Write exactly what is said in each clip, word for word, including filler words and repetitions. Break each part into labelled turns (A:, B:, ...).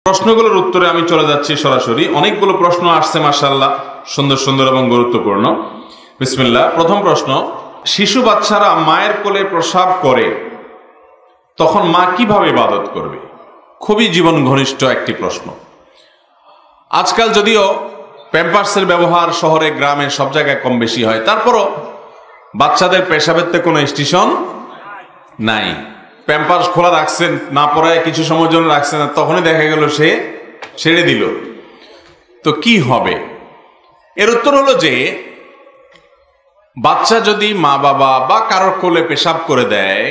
A: প্রশ্নগুলোর উত্তরে আমি চলে যাচ্ছি সরাসরি। অনেকগুলো প্রশ্ন আসছে মাশাআল্লাহ, সুন্দর সুন্দর এবং গুরুত্বপূর্ণ। বিসমিল্লাহ। প্রথম প্রশ্ন, শিশু বাচ্চারা মায়ের কোলে প্রসাব করে তখন মা কিভাবে ইবাদত করবে? খুবই জীবন ঘনিষ্ঠ একটি প্রশ্ন। আজকাল যদিও প্যাম্পার্সের ব্যবহার শহরে গ্রামে সব জায়গায় কম বেশি হয়, তারপরও বাচ্চাদের পেশাবের তো কোনো স্টেশন নাই। প্যাম্পার্স খোলা রাখছেন, না পড়ায় কিছু সময়ের জন্য রাখছেন, তখনই দেখা গেল সে ছেড়ে দিল, তো কি হবে? এর উত্তর হলো যে বাচ্চা যদি মা বাবা বা কারোর কোলে পেশাব করে দেয়,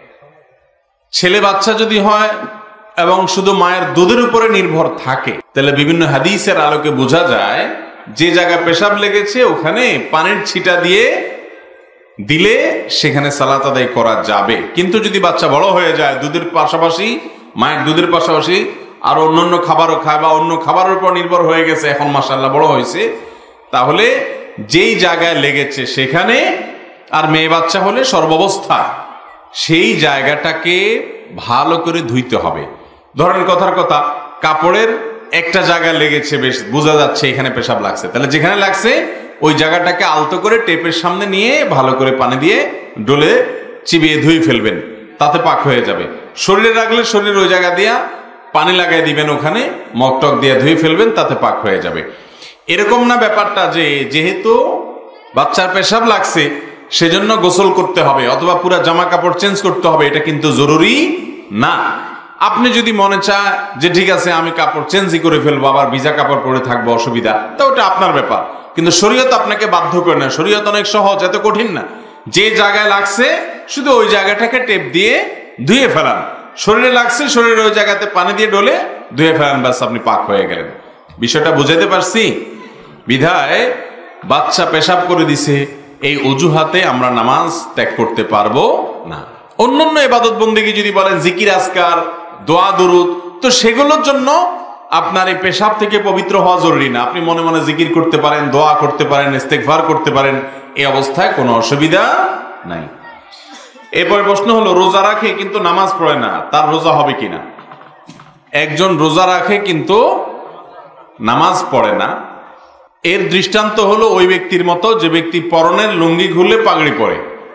A: ছেলে বাচ্চা যদি হয় এবং শুধু মায়ের দুধের উপরে নির্ভর থাকে, তাহলে বিভিন্ন হাদিসের আলোকে বোঝা যায় যে জায়গায় পেশাব লেগেছে ওখানে পানির ছিটা দিয়ে দিলে সেখানে সালাত আদায় করা যাবে। কিন্তু যদি বাচ্চা বড় হয়ে যায়, দুধের পাশাপাশি মায়ের দুধের পাশাপাশি আর অন্যান্য খাবারও খায় বা অন্য খাবারের উপর নির্ভর হয়ে গেছে, এখন মাশাআল্লাহ বড় হয়েছে, তাহলে যেই জায়গায় লেগেছে সেখানে, আর মেয়ে বাচ্চা হলে সর্বাবস্থা সেই জায়গাটাকে ভালো করে ধুইতে হবে। ধরেন কথার কথা, কাপড়ের একটা জায়গায় লেগেছে, বেশ বোঝা যাচ্ছে এখানে পেশাব লাগছে, তাহলে যেখানে লাগছে ওই জায়গাটাকে আলতো করে টেপের সামনে নিয়ে ভালো করে পানি দিয়ে ডলে চিবিয়ে ধুয়ে ফেলবেন, তাতে পাক হয়ে যাবে। শরীরে রাখলে শরীরের ওই জায়গা দিয়া পানি লাগাই দিবেন, ওখানে মগটক দিয়ে ধুয়ে ফেলবেন, তাতে পাক হয়ে যাবে। এরকম না ব্যাপারটা যে যেহেতু বাচ্চার পেশাব লাগছে সেজন্য গোসল করতে হবে অথবা পুরো জামা কাপড় চেঞ্জ করতে হবে, এটা কিন্তু জরুরি না। আপনি যদি মনে চায় যে ঠিক আছে আমি কাপড় চেঞ্জই করে ফেলবো, আবার ভিজা কাপড় পরে থাকবো, অসুবিধা, তো ওটা আপনার ব্যাপার, কিন্তু শরীয়ত আপনাকে বাধ্য করে না। শরীয়ত অনেক সহজ, এত কঠিন না। যে জায়গায় লাগছে শুধু ওই জায়গাটাকে টেপ দিয়ে ধুয়ে ফেলান, শরীরে লাগছে শরীরের ওই জায়গাতে পানি দিয়ে ডলে ধুয়ে ফেলান, ব্যাস আপনি পাক হয়ে গেলেন। বিষয়টা বুঝাইতে পারছি? বিধায় বাচ্চা পেশাব করে দিছে এই অজুহাতে আমরা নামাজ ত্যাগ করতে পারবো না। অন্যান্য ইবাদত বন্দেগী যদি বলেন জিকির আজকার দোয়া দরুদ, তো সেগুলোর জন্য আপনার এই পেশাব থেকে পবিত্র হওয়া জরুরি না। আপনি মনে মনে জিকির করতে পারেন, দোয়া করতে পারেন, ইস্তেগফার করতে পারেন, এই অবস্থায় কোনো অসুবিধা নাই। এরপর প্রশ্ন হলো, রোজা রাখে কিন্তু নামাজ পড়ে না, তার রোজা হবে কিনা? একজন রোজা রাখে কিন্তু নামাজ পড়ে না, এর দৃষ্টান্ত হলো ওই ব্যক্তির মতো যে ব্যক্তি পরনের লুঙ্গি খুলে পাগড়ি পরে।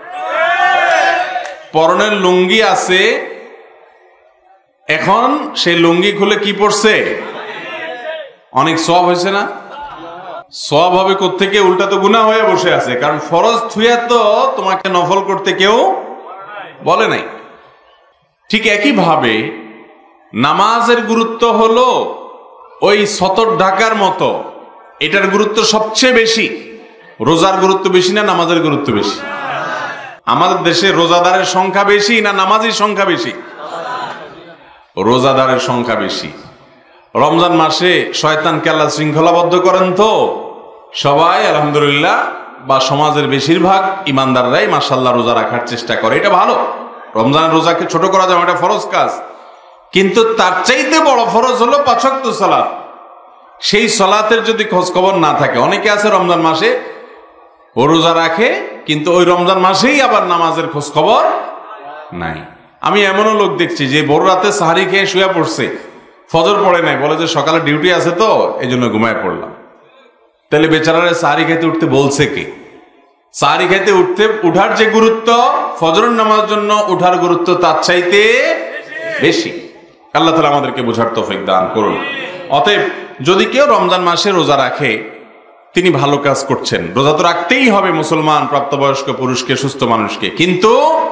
A: পরনের লুঙ্গি আছে, এখন সেই লুঙ্গি খুলে কি পড়ছে? অনেক সওয়াব হয়েছে না? সওয়াব হবে কোত্থেকে? উল্টা তো গুনাহ হয়ে বসে আছে, কারণ ফরজ থুয়া তো তোমাকে নফল করতে কেউ বলে নাই। ঠিক একই ভাবে নামাজের গুরুত্ব হলো ওই সতর ঢাকার মতো, এটার গুরুত্ব সবচেয়ে বেশি। রোজার গুরুত্ব বেশি না নামাজের গুরুত্ব বেশি? আমাদের দেশে রোজাদারের সংখ্যা বেশি না নামাজির সংখ্যা বেশি? রোজাদারের সংখ্যা বেশি। রমজান মাসে শয়তানকে আল্লাহ শৃঙ্খলাবদ্ধ করেন, তো সবাই আলহামদুলিল্লাহ বা সমাজের বেশিরভাগ ইমানদাররাই মাশাআল্লাহ রোজা রাখার চেষ্টা করে, এটা ভালো। রমজান রোজাকে ছোট করা যাবে, এটা ফরজ কাজ, কিন্তু তার চাইতে বড় ফরজ হলো পাঁচ ওয়াক্ত সালাত। সেই সালাতের যদি খোঁজ খবর না থাকে, অনেকে আছে রমজান মাসে ও রোজা রাখে কিন্তু ওই রমজান মাসেই আবার নামাজের খোঁজ খবর নাই। আমি এমনও লোক দেখছি যে বড় রাতে সাহারি খেয়ে শুয়ে পড়ছে, ফজর পড়ে নাই, বলে যে সকালে ডিউটি আছে তো এই জন্য ঘুমায় পড়লাম। তাহলে বেচারারে সাহারি খাইতে উঠতে বলছে কে? সাহারি খাইতে উঠতে উঠার যে গুরুত্ব, ফজরের নামাজের জন্য উঠার গুরুত্ব তার চাইতে বেশি। আল্লাহ তাআলা আমাদেরকে বোঝার তৌফিক দান করুন। অতএব যদি কেউ রমজান মাসে রোজা রাখে, তিনি ভালো কাজ করছেন। রোজা তো রাখতেই হবে মুসলমান প্রাপ্তবয়স্ক পুরুষকে, সুস্থ মানুষকে, কিন্তু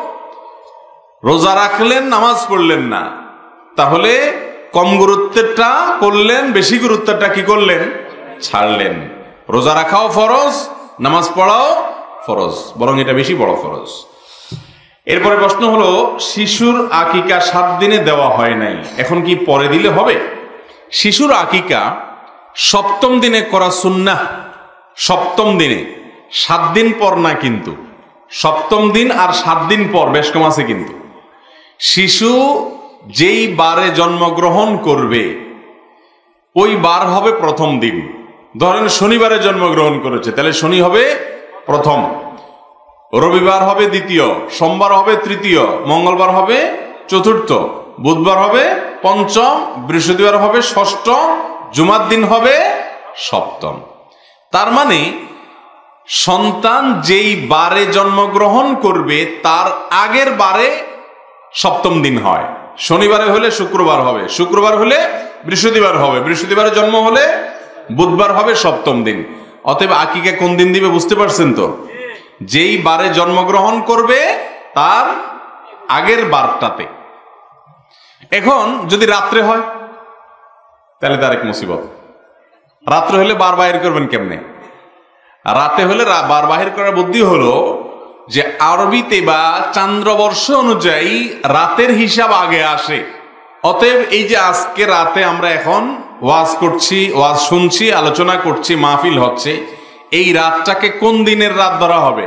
A: রোজা রাখলেন নামাজ পড়লেন না, তাহলে কম গুরুত্বটা করলেন, বেশি গুরুত্বটা কি করলেন? ছাড়লেন। রোজা রাখাও ফরজ, নামাজ পড়াও ফরজ, বরং এটা বেশি বড় ফরজ। এরপরে প্রশ্ন হলো, শিশুর আকিকা সাত দিনে দেওয়া হয় নাই, এখন কি পরে দিলে হবে? শিশুর আকিকা সপ্তম দিনে করা সুন্নাহ। সপ্তম দিনে, সাত দিন পর না, কিন্তু সপ্তম দিন আর সাত দিন পর, বেশ কম আছে। কিন্তু শিশু যেই বারে জন্মগ্রহণ করবে ওই বার হবে প্রথম দিন। ধরেন শনিবারে জন্মগ্রহণ করেছে, তাহলে শনি হবে প্রথম, রবিবার হবে দ্বিতীয়, সোমবার হবে তৃতীয়, মঙ্গলবার হবে চতুর্থ, বুধবার হবে পঞ্চম, বৃহস্পতিবার হবে ষষ্ঠ, জুমার দিন হবে সপ্তম। তার মানে সন্তান যেই বারে জন্মগ্রহণ করবে তার আগের বারে সপ্তম দিন হয়। শনিবারে হলে শুক্রবার হবে, শুক্রবার হলে বৃহস্পতিবার হবে, বৃহস্পতিবারে জন্ম হলে বুধবার হবে সপ্তম দিন। অতএব আকিকা কোন দিন দিবে বুঝতে পারছেন তো? যেই বারে জন্মগ্রহণ করবে তার আগের বারটাতে। এখন যদি রাত্রে হয় তাহলে তার এক মুসিবত। রাত্রে হলে বার বাহির করবেন কেমনে? রাতে হলে বার বাহির করার বুদ্ধি হলো যে আরবিতে বা চান্দ্রবর্ষ অনুযায়ী রাতের হিসাব আগে আসে। অতএব এই যে আজকে রাতে আমরা এখন ওয়াজ করছি, ওয়াজ শুনছি, আলোচনা করছি, মাহফিল হচ্ছে, এই রাতটাকে কোন দিনের রাত ধরা হবে?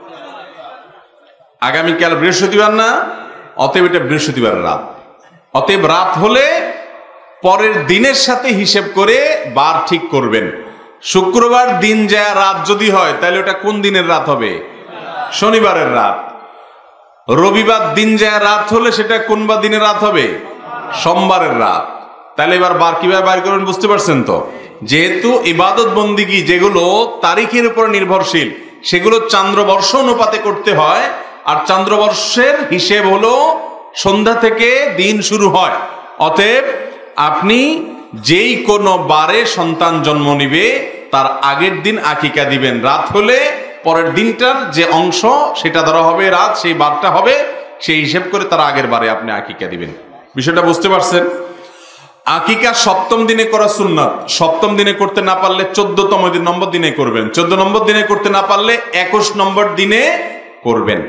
A: আগামীকাল বৃহস্পতিবার না? অতএব এটা বৃহস্পতিবারের রাত। অতএব রাত হলে পরের দিনের সাথে হিসেব করে বার ঠিক করবেন। শুক্রবার দিন যায় রাত যদি হয় তাহলে ওটা কোন দিনের রাত হবে? শনিবারের রাত। রবিবার দিন যায় রাত হলে সেটা কোন বা দিনের রাত হবে? সোমবারের রাত। তাহলে এবার বার কিভাবে বার করবেন বুঝতে পারছেন তো? যেহেতু ইবাদত বন্দিগি যেগুলো তারিখের উপর নির্ভরশীল সেগুলো চান্দ্রবর্ষ অনুপাতে করতে হয়, আর চান্দ্রবর্ষের হিসেব হলো সন্ধ্যা থেকে দিন শুরু হয়। অতএব আপনি যেই কোনো বারে সন্তান জন্ম নিবে তার আগের দিন আকিকা দিবেন। রাত হলে পরের দিনটার যে অংশ সেটা ধরা হবে রাত, সেই বারটা হবে, সেই হিসেব করে তার আগের বারে আপনি আকিকা দিবেন। বিষয়টা বুঝতে পারছেন? আকিকা সপ্তম দিনে করা সুন্নাত। সপ্তম দিনে করতে না পারলে চোদ্দতম নম্বর দিনে করবেন, চোদ্দ নম্বর দিনে করতে না পারলে একুশ নম্বর দিনে করবেন।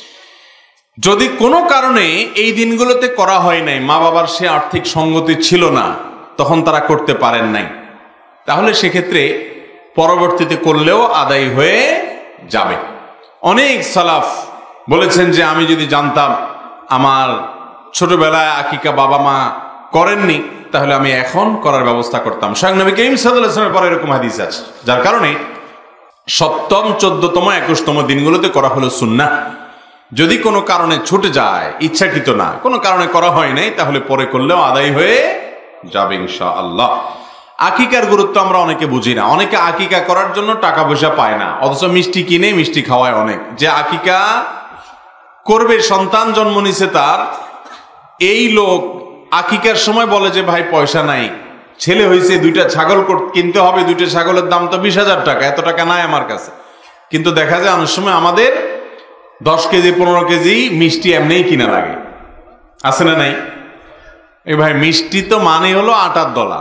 A: যদি কোনো কারণে এই দিনগুলোতে করা হয় নাই, মা বাবার সে আর্থিক সঙ্গতি ছিল না, তখন তারা করতে পারেন নাই, তাহলে সেক্ষেত্রে পরবর্তীতে করলেও আদায় হয়ে যাবে। অনেক সালাফ বলেছেন যে আমি যদি জানতাম আমার ছোটবেলায় আকিকা বাবা মা করেননি তাহলে আমি এখন করার ব্যবস্থা করতাম। স্বয়ং নবী করিম সাল্লাল্লাহু আলাইহি ওয়াসাল্লামের পরে এরকম হাদিস আছে, যার কারণে সপ্তম, চোদ্দতম, একুশতম দিনগুলোতে করা হলো সুন্নাহ। যদি কোনো কারণে ছুটে যায়, ইচ্ছাকৃত না, কোনো কারণে করা হয় নাই, তাহলে পরে করলেও আদায় হয়ে যাবে ইনশাআল্লাহ। আকিকার গুরুত্ব আমরা অনেকে বুঝি না। অনেকে আকিকা করার জন্য টাকা পয়সা পায় না, অথচ মিষ্টি কিনে মিষ্টি খাওয়ায় অনেক। যে আকিকা করবে, সন্তান জন্ম নিছে তার, এই লোক আকিকার সময় বলে যে ভাই পয়সা নাই, ছেলে হয়েছে, দুইটা ছাগল কিনতে হবে, দুইটা ছাগলের দাম তো বিশ হাজার টাকা, এত টাকা নাই আমার কাছে। কিন্তু দেখা যায় অনেক সময় আমাদের দশ কেজি পনেরো কেজি মিষ্টি এমনিই কিনা লাগে, আছে না নাই? এই ভাই মিষ্টি তো মানে হলো আটার দলা,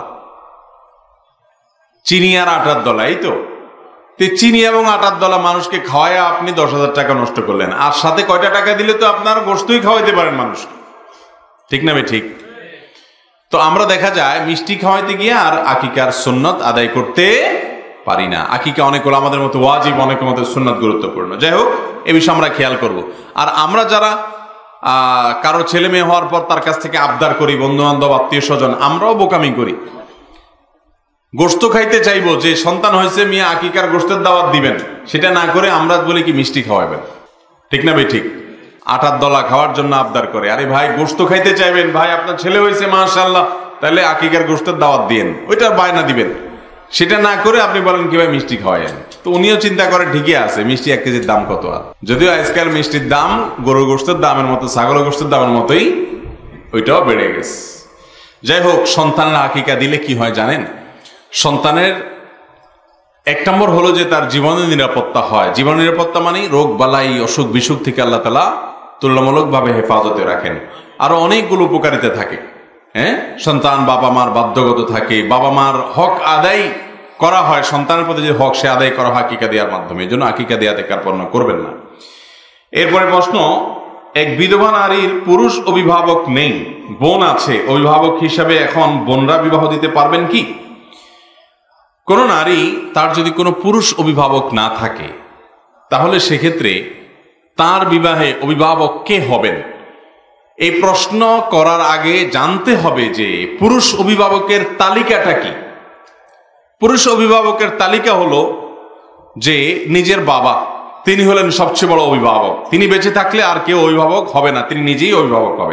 A: চিনি আর আটার দলা, এই তো। চিনি এবং আটার দলা মানুষকে খাওয়ায় আপনি দশ হাজার টাকা নষ্ট করলেন, আর সাথে কয়টা টাকা দিলে তো আপনার গোশতই খাওয়াইতে পারেন মানুষকে, ঠিক না ভাই? ঠিক। তো আমরা দেখা যায় মিষ্টি খাওয়াইতে গিয়ে আর আকিকার সুন্নত আদায় করতে পারি না। আকিকা অনেক হলো আমাদের মতো ওয়াজিব, অনেকের মতো সুন্নত গুরুত্বপূর্ণ। যাই হোক, এ বিষয়ে আমরা খেয়াল করব। আর আমরা যারা আহ কারো ছেলে মেয়ে হওয়ার পর তার কাছ থেকে আবদার করি, বন্ধু বান্ধব আত্মীয় স্বজন, আমরাও বোকামি করি। গোশত খাইতে চাইবো, যে সন্তান হয়েছে মিয়া আকিকার গোশতের দাওয়াত দিবেন, সেটা না করে আমরা বলি কি মিষ্টি খাওয়াবেন, ঠিক না ভাই? ঠিক। আটার দলা খাওয়ার জন্য আবদার করে। আরে ভাই গোশত খাইতে চাইবেন, ভাই আপনার ছেলে হয়েছে মাশাআল্লাহ, তাহলে আকিকার গোশতের দাওয়াত দিয়েন, ওইটার বায়না দিবেন। সেটা না করে আপনি বলেন কি ভাই মিষ্টি খাওয়ায়েন। তো উনিও চিন্তা করে ঠিকই আছে, মিষ্টি এক কেজির দাম কত? আর যদিও আজকাল মিষ্টির দাম গরুর গোশতের দামের মতো, ছাগলের গোশতের দামের মতোই, ওইটাও বেড়ে গেছে। যাই হোক, সন্তানের আকিকা দিলে কি হয় জানেন? সন্তানের এক নম্বর হলো যে তার জীবনের নিরাপত্তা হয়। জীবন নিরাপত্তা মানে রোগ বালাই, অসুখ বিসুখ থেকে আল্লাহ তাআলা তুলনামূলকভাবে হেফাজতে রাখেন। আরো অনেকগুলো উপকারিতা থাকে। হ্যাঁ, সন্তান বাবা মার বাধ্যগত থাকে, বাবা মার হক আদায় করা হয়, সন্তানের প্রতি যে হক সে আদায় করা হয় আকিকা দেওয়ার মাধ্যমে। এই জন্য আকিকা দেওয়াতে কার্পণ্য করবেন না। এরপরে প্রশ্ন, এক বিধবা নারীর পুরুষ অভিভাবক নেই, বোন আছে, অভিভাবক হিসাবে এখন বোনরা বিবাহ দিতে পারবেন কি? কোন নারী তার যদি কোনো পুরুষ অভিভাবক না থাকে তাহলে সেক্ষেত্রে তার বিবাহে অভিভাবক কে হবেন? এই প্রশ্ন করার আগে জানতে হবে যে পুরুষ অভিভাবকের তালিকাটা কি। পুরুষ অভিভাবকের তালিকা হলো যে নিজের বাবা, তিনি হলেন সবচেয়ে বড় অভিভাবক, তিনি বেঁচে থাকলে আর কেউ অভিভাবক হবে না, তিনি নিজেই অভিভাবক হবেন।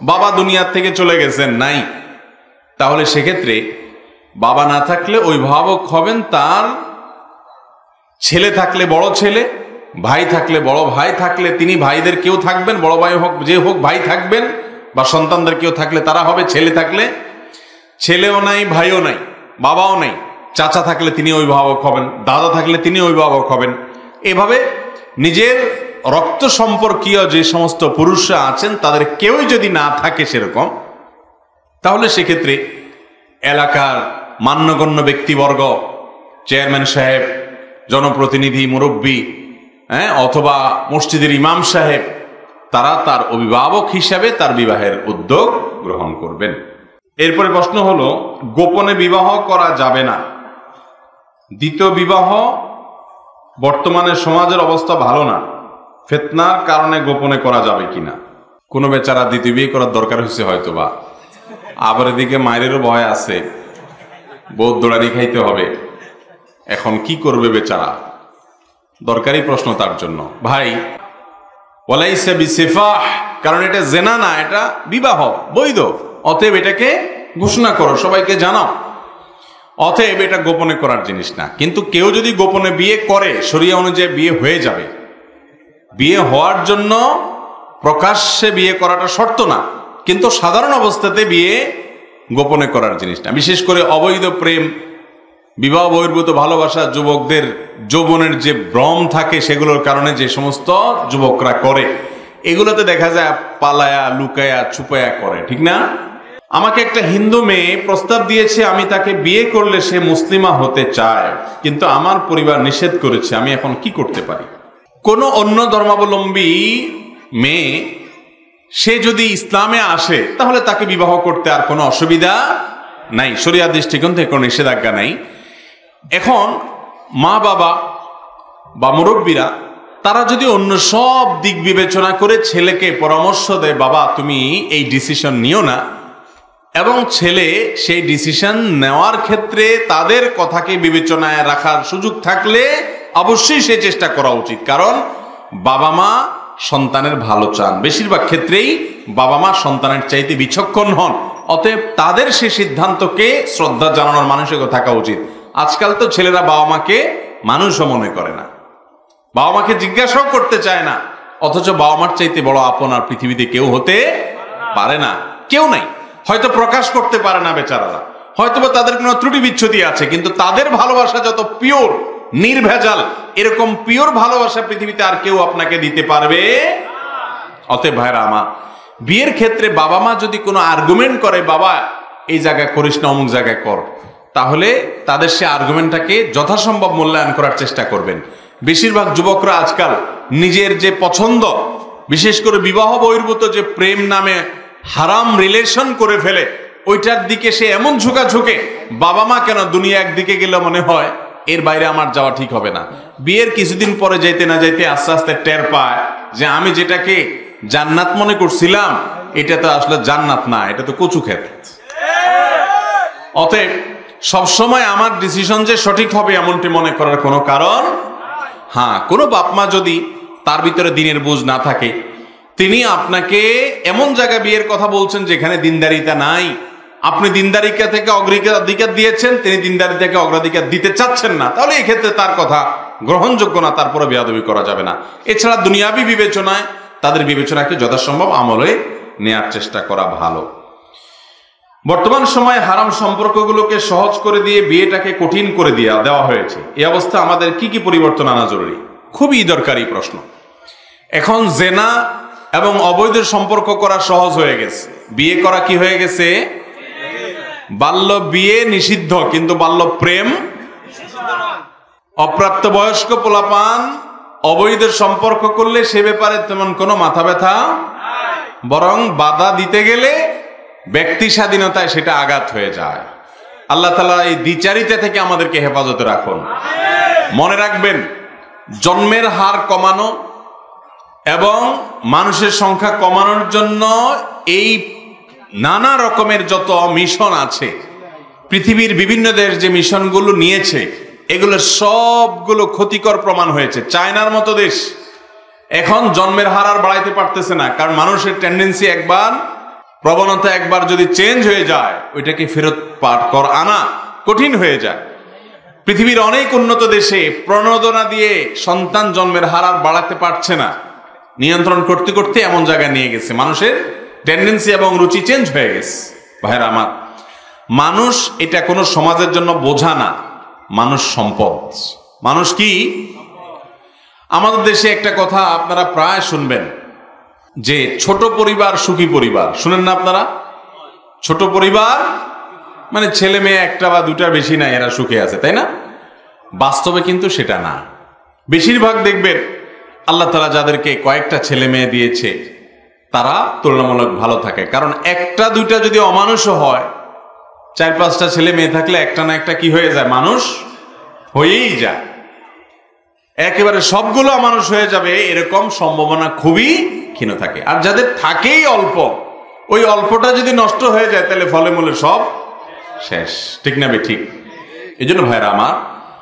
A: বাবা দুনিয়ার থেকে চলে গেছেন, নাই, তাহলে সেক্ষেত্রে বাবা না থাকলে অভিভাবক হবেন তার ছেলে, থাকলে বড় ছেলে, ভাই থাকলে বড় ভাই, থাকলে তিনি ভাইদের কেউ থাকবেন, বড় ভাই হোক যে হোক ভাই থাকবেন, বা সন্তানদের কেউ থাকলে তারা হবে, ছেলে থাকলে ছেলেও নাই ভাইও নাই বাবাও নাই, চাচা থাকলে তিনি অভিভাবক হবেন, দাদা থাকলে তিনি অভিভাবক হবেন। এভাবে নিজের রক্ত সম্পর্কীয় যে সমস্ত পুরুষরা আছেন তাদের কেউই যদি না থাকে সেরকম, তাহলে সেক্ষেত্রে এলাকার মান্যগণ্য ব্যক্তিবর্গ, চেয়ারম্যান সাহেব, জনপ্রতিনিধি, মুরব্বী, হ্যাঁ, অথবা মসজিদের ইমাম সাহেব, তারা তার অভিভাবক হিসাবে তার বিবাহের উদ্যোগ গ্রহণ করবেন। এরপরে প্রশ্ন হলো, গোপনে বিবাহ করা যাবে না, দ্বিতীয় বিবাহ বর্তমানে সমাজের অবস্থা ভালো না, ফিতনার কারণে গোপনে করা যাবে কিনা? কোনো বেচারা দ্বিতীয় বিয়ে করার দরকার হয়েছে হয়তো, বা আবার এদিকে মায়েরও ভয় আছে, বউ দৌড়ানি খাইতে হবে, এখন কি করবে বেচারা? দরকারি প্রশ্ন তার জন্য। ভাই, ওয়ালাইসা বিসিফাহ, কারণ এটা জেনা না, এটা বিবাহ বৈধ, অতএব এটাকে ঘোষণা করো, সবাইকে জানাও, অতএব এটা গোপনে করার জিনিস না। কিন্তু কেউ যদি গোপনে বিয়ে করে, শরিয়া অনুযায়ী বিয়ে হয়ে যাবে। বিয়ে হওয়ার জন্য প্রকাশ্যে বিয়ে করাটা শর্ত না, কিন্তু সাধারণ অবস্থাতে বিয়ে গোপনে করার জিনিস না। বিশেষ করে অবৈধ প্রেম, বিবাহ বহির্ভূত ভালোবাসা, যুবকদের যৌবনের যে ভ্রম থাকে সেগুলোর কারণে যে সমস্ত যুবকরা করে, এগুলোতে দেখা যায় পালায়া লুকায়া ছুপায়া করে, ঠিক না? আমাকে একটা হিন্দু মেয়ে প্রস্তাব দিয়েছে, আমি তাকে বিয়ে করলে সে মুসলিমা হতে চায়, কিন্তু আমার পরিবার নিষেধ করেছে, আমি এখন কি করতে পারি? কোনো অন্য ধর্মাবলম্বী মেয়ে সে যদি ইসলামে আসে তাহলে তাকে বিবাহ করতে আর কোনো অসুবিধা নাই, শরিয়ার দৃষ্টিকোণ থেকে কোনো নিষেধাজ্ঞা নাই। এখন মা বাবা বা মুরব্বীরা তারা যদি অন্য সব দিক বিবেচনা করে ছেলেকে পরামর্শ দেয়, বাবা তুমি এই ডিসিশন নিও না, এবং ছেলে সেই ডিসিশন নেওয়ার ক্ষেত্রে তাদের কথাকে বিবেচনায় রাখার সুযোগ থাকলে অবশ্যই সে চেষ্টা করা উচিত। কারণ বাবা মা সন্তানের ভালো চান, বেশিরভাগ ক্ষেত্রেই বাবা মা সন্তানের চাইতে বিচক্ষণ হন, অতএব তাদের সে সিদ্ধান্তকে শ্রদ্ধা জানানোর মানসিকতা থাকা উচিত। আজকাল তো ছেলেরা বাবা মাকে মানুষও মনে করে না, বাবা মাকে জিজ্ঞাসাও করতে চায় না, অথচ বাবা মার চাইতে বড় আপন আর পৃথিবীতে কেউ হতে পারে না, কেউ নাই। হয়তো প্রকাশ করতে পারে না বেচারারা, হয়তো বা তাদের কোনো ত্রুটি বিচ্ছুতি আছে, কিন্তু তাদের ভালোবাসা যত পিওর, নির্ভেজাল, এরকম পিওর ভালোবাসা পৃথিবীতে আর কেউ আপনাকে দিতে পারবে। অতএব ভাইরা আমার, বিয়ের ক্ষেত্রে বাবা মা যদি কোনো আর্গুমেন্ট করে, বাবা এই জায়গায় করিস না, অমুক জায়গায় কর, তাহলে তাদের সে আর্গুমেন্টটাকে যথাসম্ভব মূল্যায়ন করার চেষ্টা করবেন। বেশিরভাগ যুবকরা আজকাল নিজের যে পছন্দ, বিশেষ করে বিবাহ বহির্ভূত যে প্রেম নামে হারাম রিলেশন করে ফেলে, ওইটার দিকে সে এমন ঝুঁকা ঝুঁকে, বাবা মা কেন, দুনিয়া একদিকে গেলে মনে হয় এর বাইরে আমার যাওয়া ঠিক হবে না। বিয়ের কিছুদিন পরে যাইতে না যাইতে আস্তে আস্তে টের পায় যে আমি যেটাকে জান্নাত মনে করছিলাম এটা তো আসলে জান্নাত না, এটা তো কচু ক্ষেত। অতএব সবসময় আমার ডিসিশন যে সঠিক হবে এমনটি মনে করার কোনো কারণ, হ্যাঁ, কোনো বাপ মা যদি তার ভিতরে দিনের বুঝ না থাকে, তিনি আপনাকে এমন জায়গায় বিয়ের কথা বলছেন যেখানে দিনদারিতা নাই, আপনি দিনদারিকা থেকে অগ্রাধিকার দিয়েছেন, তিনি দিনদারি থেকে অগ্রাধিকার দিতে চাচ্ছেন না, তাহলে এই ক্ষেত্রে তার কথা গ্রহণযোগ্য না, তারপরে বেয়াদবি করা যাবে না। এছাড়া দুনিয়াবি বিবেচনায় তাদের বিবেচনাকে যথাসম্ভব আমলে নেয়ার চেষ্টা করা ভালো। বর্তমান সময়ে হারাম সম্পর্কগুলোকে সহজ করে দিয়ে বিয়েটাকে কঠিন করে দিয়ে দেওয়া হয়েছে। এই অবস্থা আমাদের কি কি পরিবর্তন আনা জরুরি? খুবই দরকারি প্রশ্ন। এখন জেনা এবং অবৈধ সম্পর্ক করা সহজ হয়ে গেছে, বিয়ে করা কি হয়ে গেছে? বাল্য বিয়ে নিষিদ্ধ, কিন্তু বাল্য প্রেম, অপ্রাপ্ত বয়স্ক পোলাপান অবৈধ সম্পর্ক করলে সে ব্যাপারে তেমন কোনো মাথা ব্যথা, বরং বাধা দিতে গেলে ব্যক্তি স্বাধীনতায় সেটা আঘাত হয়ে যায়। আল্লাহ তাআলা এই দ্বিচারিতা থেকে আমাদেরকে হেফাজতে রাখুন। মনে রাখবেন, জন্মের হার কমানো এবং মানুষের সংখ্যা কমানোর জন্য এই নানা রকমের যত মিশন আছে, পৃথিবীর বিভিন্ন দেশ যে মিশনগুলো নিয়েছে, এগুলো সবগুলো ক্ষতিকর প্রমাণ হয়েছে। চায়নার মতো দেশ এখন জন্মের হার আর বাড়াইতে পারতেছে না, কারণ মানুষের টেন্ডেন্সি একবার প্রবণতা একবার যদি চেঞ্জ হয়ে যায় ওইটাকে ফেরত পাঠ কর আনা কঠিন হয়ে যায়। পৃথিবীর অনেক উন্নত দেশে প্রণোদনা দিয়ে সন্তান জন্মের হার আর বাড়াতে পারছে না, নিয়ন্ত্রণ করতে করতে এমন জায়গায় নিয়ে গেছে, মানুষের টেন্ডেন্সি এবং রুচি চেঞ্জ হয়ে গেছে। ভাইরা আমার, মানুষ এটা কোনো সমাজের জন্য বোঝা না, মানুষ সম্পদ। মানুষ কি? আমাদের দেশে একটা কথা আপনারা প্রায় শুনবেন যে ছোট পরিবার সুখী পরিবার, শুনেন না আপনারা? ছোট পরিবার মানে ছেলে মেয়ে একটা বা দুটার বেশি না, এরা সুখে আছে, তাই না? বাস্তবে কিন্তু সেটা না। বেশিরভাগ দেখবেন আল্লাহ তাআলা যাদেরকে কয়েকটা ছেলে মেয়ে দিয়েছে তারা তুলনামূলক ভালো থাকে। কারণ একটা দুইটা যদি অমানুষও হয়, চার পাঁচটা ছেলে মেয়ে থাকলে একটা না একটা কি হয়ে যায়, মানুষ হয়েই যায়। একেবারে সবগুলো অমানুষ হয়ে যাবে এরকম সম্ভাবনা খুবই ক্ষীণ থাকে। আর যাদের থাকেই অল্প, ওই অল্পটা যদি নষ্ট হয়ে যায় তাহলে ফলে মূলে সব শেষ। ঠিক না বে ঠিক? এই জন্য ভাইরা আমার,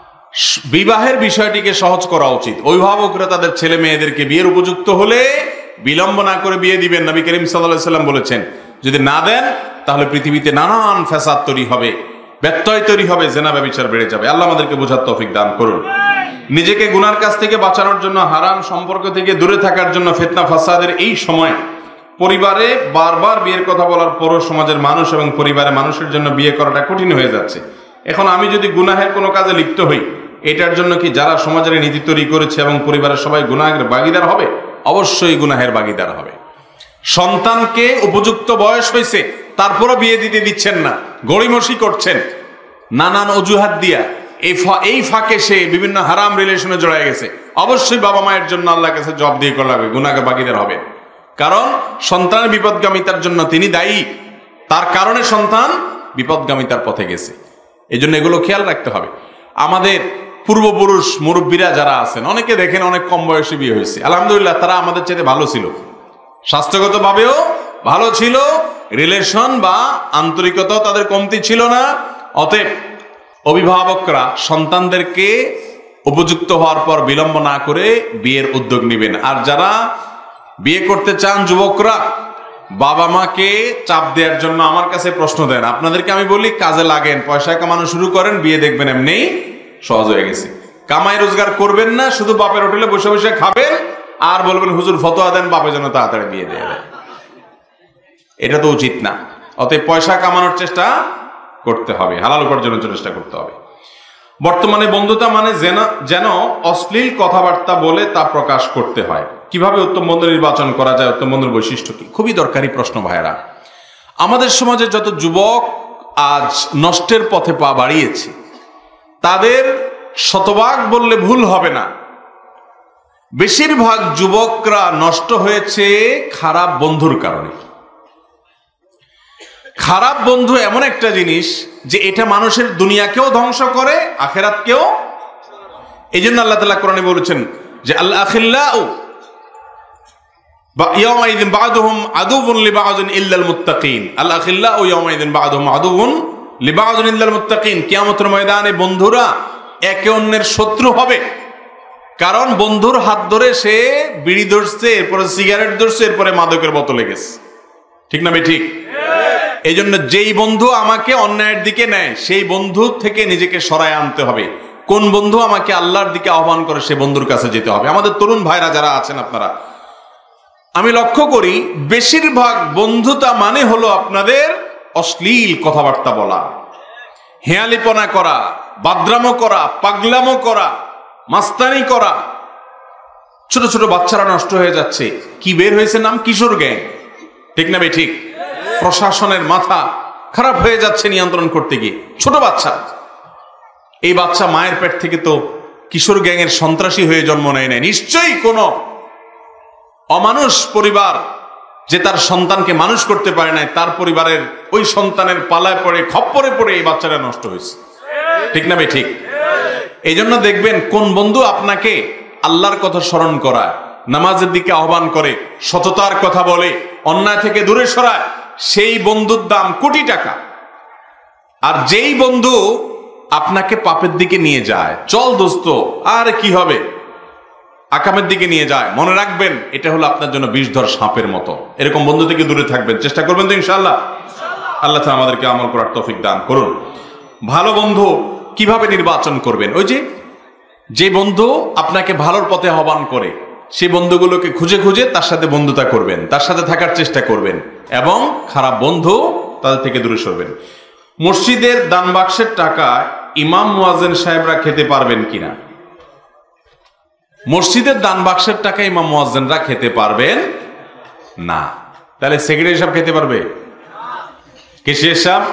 A: বিবাহের বিষয়টিকে সহজ করা উচিত। অভিভাবকরা তাদের ছেলে মেয়েদেরকে বিয়ের উপযুক্ত হলে বিলম্ব না করে বিয়ে দিবেন। নবী করিম সাল্লাল্লাহু আলাইহি সাল্লাম বলেছেন, যদি না দেন তাহলে পৃথিবীতে নানান ফ্যাসাদ তৈরি হবে, ব্যত্যয় তৈরি হবে, জেনা ব্যভিচার বেড়ে যাবে। আল্লাহ আমাদেরকে বোঝার তৌফিক দান করুন। নিজেকে গুনার কাছ থেকে বাঁচানোর জন্য, হারাম সম্পর্ক থেকে দূরে থাকার জন্য ফিতনা ফাসাদের এই সময় পরিবারে বারবার বিয়ের কথা বলার পরও সমাজের মানুষ এবং পরিবারের মানুষের জন্য বিয়ে করাটা কঠিন হয়ে যাচ্ছে। এখন আমি যদি গুনাহের কোনো কাজে লিপ্ত হই, এটার জন্য কি যারা সমাজের নীতি তৈরি করেছে এবং পরিবারের সবাই গুনাহের ভাগীদার হবে? অবশ্যই গুনাহের ভাগীদার হবে। সন্তানকে উপযুক্ত বয়স হয়েছে তারপরও বিয়ে দিতে দিচ্ছেন না, গড়িমসি করছেন নানান অজুহাত দিয়া। এই এই ফাঁকে সে বিভিন্ন হারাম রিলেশনে জড়ায় গেছে। অবশ্যই বাবা মায়ের জন্য আল্লাহর কাছে জবাব দিয়ে করা লাগবে, গুনাহের ভাগীদার হবে। কারণ সন্তানের বিপদগামিতার জন্য তিনি দায়ী, তার কারণে সন্তান বিপদগামিতার পথে গেছে। এই জন্য এগুলো খেয়াল রাখতে হবে। আমাদের পূর্বপুরুষ মুরব্বীরা যারা আছেন, অনেকে দেখেন অনেক কম বয়সে বিয়ে হয়েছে, আলহামদুলিল্লাহ তারা আমাদের চেয়ে ভালো ছিল, স্বাস্থ্যগত ভাবেও ভালো ছিল, রিলেশন বা আন্তরিকতাও তাদের কমতি ছিল না। অতএব অভিভাবকরা সন্তানদেরকে উপযুক্ত হওয়ার পর বিলম্ব না করে বিয়ের উদ্যোগ নেবেন। আর যারা বিয়ে করতে চান যুবকরা, বাবা মাকে চাপ দেওয়ার জন্য আমার কাছে প্রশ্ন দেন, আপনাদেরকে আমি বলি কাজে লাগেন, পয়সা কামানো শুরু করেন, বিয়ে দেখবেন এমনি সহজ হয়ে গেছে। কামাই রোজগার করবেন না, শুধু বাপের হোটেলে বসে বসে খাবেন আর বলবেন হুজুর ফতোয়া দেন বাপের জন্য তাড়াতাড়ি বিয়ে দিয়ে দেন। এটা তো উচিত না। অতএব পয়সা কামানোর চেষ্টা করতে হবে, হালাল উপার্জনের চেষ্টা করতে হবে। বর্তমানে বন্ধুতা মানে যেন যেন অশ্লীল কথাবার্তা বলে তা প্রকাশ করতে হয়। কিভাবে উত্তম বন্ধু নির্বাচন করা যায়, উত্তম বন্ধুর বৈশিষ্ট্য কি? খুবই দরকারি প্রশ্ন ভাইয়েরা। আমাদের সমাজে যত যুবক আজ নষ্টের পথে পা বাড়িয়েছে, তাদের শতভাগ বললে ভুল হবে না, বেশিরভাগ যুবকরা নষ্ট হয়েছে খারাপ বন্ধুর কারণে। খারাপ বন্ধু এমন একটা জিনিস যে এটা মানুষের দুনিয়াকেও ধ্বংস করে, আখিরাতকেও। এই জন্য আল্লাহ তাআলা কোরআনে বলেছেন যে আল আখিল্লাউ ইয়াওমাইযিন বা'দুহুম আদুউন লিবা'দিন ইল্লাল মুত্তাকিন। আল আখিল্লাউ ইয়াওমাইযিন বা'দুহুম আদুউন লিবা'দিন ইল্লাল মুত্তাকিন। কিয়ামতের ময়দানে বন্ধুরা একে অন্যের শত্রু হবে, কারণ বন্ধুর হাত ধরে সে বিড়ি ধরছে, এরপরে সিগারেট ধরছে, এরপরে মাদকের বোতলে গেছে। ঠিক না ভাই? ঠিক। এই জন্য যেই বন্ধু আমাকে অন্যায়ের দিকে নেয় সেই বন্ধু থেকে নিজেকে সরায় আনতে হবে। কোন বন্ধু আমাকে আল্লাহর দিকে আহ্বান করে সে বন্ধুর কাছে যেতে হবে। আমাদের তরুণ ভাইরা যারা আছেন আপনারা, আমি লক্ষ্য করি বেশিরভাগ বন্ধুতা মানে হলো আপনাদের অশ্লীল কথাবার্তা বলা, হেয়ালিপনা করা, বাদরামো করা, পাগলামো করা, মাস্তানি করা। ছোট ছোট বাচ্চারা নষ্ট হয়ে যাচ্ছে। কি বের হয়েছে নাম? কিশোর গ্যাং। ঠিক না ভাই? ঠিক। প্রশাসনের মাথা খারাপ হয়ে যাচ্ছে নিয়ন্ত্রণ করতে গিয়ে। ছোট বাচ্চা, এই বাচ্চা মায়ের পেট থেকে তো কিশোর গ্যাংয়ের সন্ত্রাসী হয়ে জন্ম নেয় নাই। নিশ্চয়ই কোন অমানুষ পরিবার যে তার সন্তানকে মানুষ করতে পারে নাই, তার পরিবারের ওই সন্তানের পালায় পড়ে খপ্পরে পড়ে এই বাচ্চাটা নষ্ট হয়েছে। ঠিক না ভাই? ঠিক। এই জন্য দেখবেন কোন বন্ধু আপনাকে আল্লাহর কথা স্মরণ করায়, নামাজের দিকে আহ্বান করে, সততার কথা বলে, অন্যায় থেকে দূরে সরায়, সেই বন্ধুর দাম কোটি টাকা। আর যেই বন্ধু আপনাকে পাপের দিকে নিয়ে যায়, চল দোস্ত আর কি হবে, আকামের দিকে নিয়ে যায়, মনে রাখবেন এটা হলো আপনার জন্য বিষধর সাপের মতো। এরকম বন্ধু থেকে দূরে থাকবেন, চেষ্টা করবেন তো ইনশাআল্লাহ। আল্লাহ তাআলা আমাদেরকে আমল করার তৌফিক দান করুন। ভালো বন্ধু কিভাবে নির্বাচন করবেন? ওই যে যে বন্ধু আপনাকে ভালোর পথে আহ্বান করে, সেই বন্ধুগুলোকে খুঁজে খুঁজে তার সাথে বন্ধুতা করবেন, তার সাথে থাকার চেষ্টা করবেন, এবং খারাপ বন্ধু তাদের থেকে দূরে সরবেন। মসজিদের দান বাক্সের টাকা ইমাম মুয়াজ্জিন সাহেবরা খেতে পারবেন কিনা? মসজিদের দান বাক্সের টাকা ইমাম মুয়াজ্জিনরা খেতে পারবেন না। তাহলে সেক্রেটারি সাহেব খেতে পারবে? কেশিয়ার সাহেব?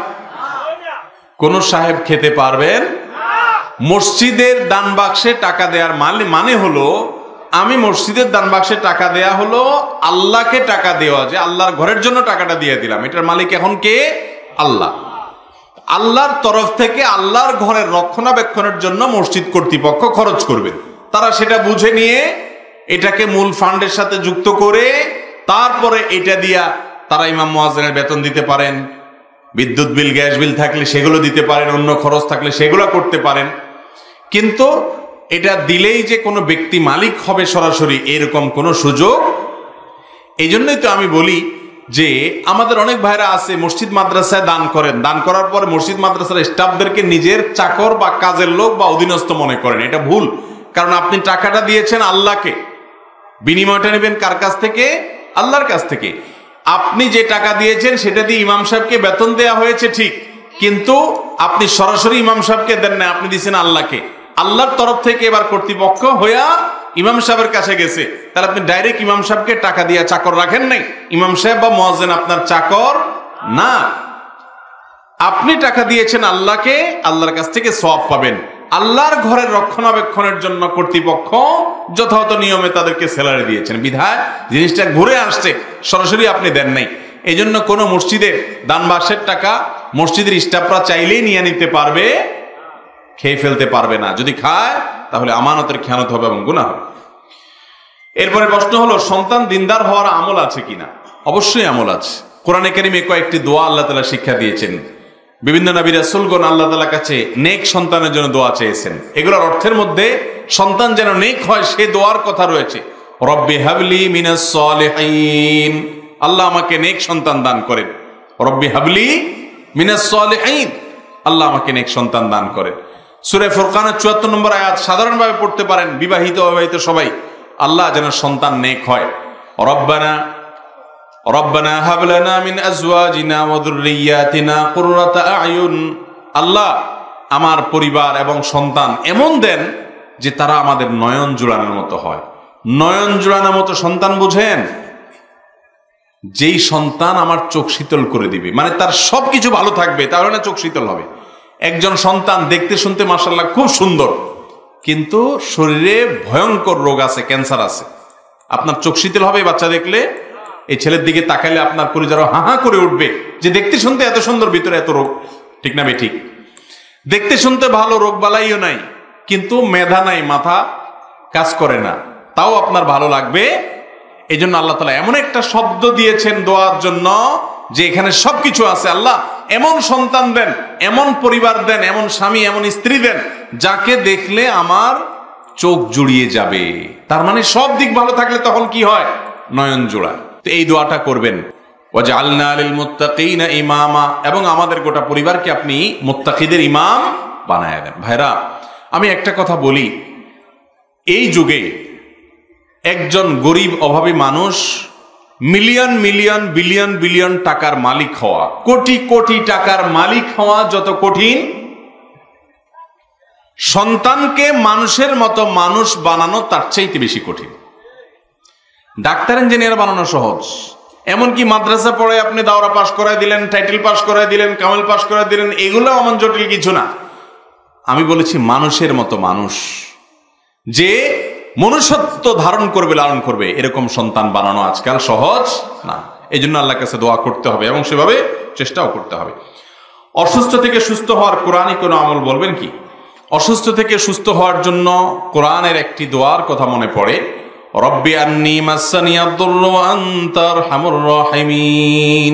A: কোন সাহেব খেতে পারবেন? মসজিদের দান বাক্সে টাকা দেওয়ার মানে মানে হলো, আমি মসজিদের দান বাক্সে টাকা দেয়া হলো আল্লাহকে টাকা দেওয়া, যে আল্লাহর ঘরের জন্য টাকাটা দিয়ে দিলাম, এটার মালিক এখন কে? আল্লাহ। আল্লাহর তরফ থেকে আল্লাহর ঘরের রক্ষণাবেক্ষণের জন্য মসজিদ কর্তৃপক্ষ খরচ করবে। তারা সেটা বুঝে নিয়ে এটাকে মূল ফান্ডের সাথে যুক্ত করে তারপরে এটা দিয়া তারা ইমাম মুয়াজ্জিনের বেতন দিতে পারেন, বিদ্যুৎ বিল, গ্যাস বিল থাকলে সেগুলো দিতে পারেন, অন্য খরচ থাকলে সেগুলো করতে পারেন। কিন্তু এটা দিলেই যে কোনো ব্যক্তি মালিক হবে সরাসরি, এরকম কোনো সুযোগ। এই জন্যই তো আমি বলি যে আমাদের অনেক ভাইরা আছে মসজিদ মাদ্রাসায় দান করেন, দান করার পরে মসজিদ মাদ্রাসার স্টাফদেরকে নিজের চাকর বা কাজের লোক বা অধীনস্থ মনে করেন। এটা ভুল। কারণ আপনি টাকাটা দিয়েছেন আল্লাহকে, বিনিময়টা নেবেন কার কাছ থেকে? আল্লাহর কাছ থেকে। আপনি যে টাকা দিয়েছেন সেটা দিয়ে ইমাম সাহেবকে বেতন দেয়া হয়েছে ঠিক, কিন্তু আপনি সরাসরি ইমাম সাহেবকে দেন না, আপনি দিয়েছেন আল্লাহকে। আল্লাহর তরফ থেকে এবার কর্তৃপক্ষ হইয়া ইমাম সাহেবের কাছে গেছে, তাহলে আপনি ডাইরেক্ট ইমাম সাহেবকে টাকা দিয়ে চাকর রাখেন নাই। ইমাম সাহেব বা মুয়াজ্জিন আপনার চাকর না। আপনি টাকা দিয়েছেন আল্লাহকে, আল্লাহর কাছ থেকে সওয়াব পাবেন। আল্লাহর ঘরের রক্ষণাবেক্ষণের জন্য কর্তৃপক্ষ যথাযথ নিয়মে তাদেরকে স্যালারি দিয়েছেন, বিধায় জিনিসটা ঘুরে আসছে, সরাসরি আপনি দেন নাই। এই জন্য কোনো মসজিদের দান বাক্সের টাকা মসজিদের স্টাফরা চাইলেই নিয়ে নিতে পারবে, খেয়ে ফেলতে পারবে না। যদি খায় তাহলে আমানতের খেয়ানত হবে এবং গুনাহ হবে। এরপরে প্রশ্ন হলো, সন্তান দিনদার হওয়ার আমল আছে কিনা? অবশ্যই আমল আছে। কোরআনে কারিমে কয়েকটি দোয়া আল্লাহ তাআলা শিক্ষা দিয়েছেন। বিভিন্ন নবী রাসূলগণ আল্লাহ তাআলার কাছে নেক সন্তানের জন্য দোয়া চেয়েছেন। এগুলোর অর্থের মধ্যে সন্তান যেন নেক হয় সে দোয়ার কথা রয়েছে। রব্বি হাবলি মিনাস সালিহিন, আল্লাহ আমাকে নেক সন্তান দান করেন। রব্বি হাবলি মিনাস সালিহিন, আল্লাহ আমাকে নেক সন্তান দান করেন। সূরা ফুরকানের চুয়াত্তর নম্বর আয়াত সাধারণভাবে পড়তে পারেন, বিবাহিত অবিবাহিত সবাই। আল্লাহ যেন সন্তান নেক হয়। রব্বানা রব্বানা হাব লানা মিন আজওয়াজিনা ওয়া যুররিয়াতিনা কুররাতা আয়ুন, আল্লাহ আমার পরিবার এবং সন্তান এমন দেন যে তারা আমাদের নয়ন জোড়ানোর মতো হয়। নয়ন জোড়ানোর মতো সন্তান বুঝেন? যেই সন্তান আমার চোখ শীতল করে দিবে, মানে তার সবকিছু ভালো থাকবে, তাহলে না চোখ শীতল হবে। একজন সন্তান দেখতে শুনতে মাশাআল্লাহ খুব সুন্দর, কিন্তু শরীরে ভয়ঙ্কর রোগ আছে, ক্যান্সার আছে, আপনার চোখ শীতল হবে বাচ্চা দেখলে? এই ছেলের দিকে তাকাইলে আপনার কলিজারও হা হা করে উঠবে যে দেখতে শুনতে এত সুন্দর, ভিতরে এত রোগ। ঠিক না বেঠিক? দেখতে শুনতে ভালো, রোগ বালাইও নাই, কিন্তু মেধা নাই, মাথা কাজ করে না, তাও আপনার ভালো লাগবে। এই জন্য আল্লাহ তাআলা এমন একটা শব্দ দিয়েছেন দোয়ার জন্য যে এখানে সবকিছু আছে। আল্লাহ এমন সন্তান দেন, এমন পরিবার দেন, এমন স্বামী, এমন স্ত্রী দেন যাকে দেখলে আমার চোখ জুড়িয়ে যাবে। তার মানে সব দিক ভালো থাকলে তখন কি হয়? নয়ন জোড়া। তো এই দোয়াটা করবেন, ওয়াজআলনা লিল মুত্তাকিনা ইমামা, এবং আমাদের গোটা পরিবারকে আপনি মুত্তাকিদের ইমাম বানায় দেন। ভাইরা, আমি একটা কথা বলি, এই যুগে একজন গরিব অভাবী মানুষ মিলিয়ন মিলিয়ন বিলিয়ন বিলিয়ন টাকার মালিক হওয়া, কোটি কোটি টাকার মালিক হওয়া যত কঠিন, সন্তানকে মানুষের মতো মানুষ বানানো তার চাইতে বেশি কঠিন। ডাক্তার ইঞ্জিনিয়ার বানানো সহজ, এমনকি মাদ্রাসা পড়ে আপনি দাওরা পাশ করাই দিলেন, টাইটেল পাশ করাই দিলেন, কামেল পাশ করাই দিলেন, এগুলো এমন জটিল কিছু না। আমি বলেছি মানুষের মতো মানুষ, যে মনুষ্যত্ব ধারণ করবে, লালন করবে, এরকম সন্তান বানানো আজকাল সহজ না। এই জন্য আল্লাহর কাছে দোয়া করতে হবে এবং সেভাবে চেষ্টাও করতে হবে। অসুস্থ থেকে সুস্থ হওয়ার কোরআনই কোনো আমল বলবেন কি? অসুস্থ থেকে সুস্থ হওয়ার জন্য কোরআনের একটি দোয়ার কথা মনে পড়ে, রব্বি আন্নী মাসসানিয়াদ দুররু ওয়া আনতা আরহামুর রাহিমিন।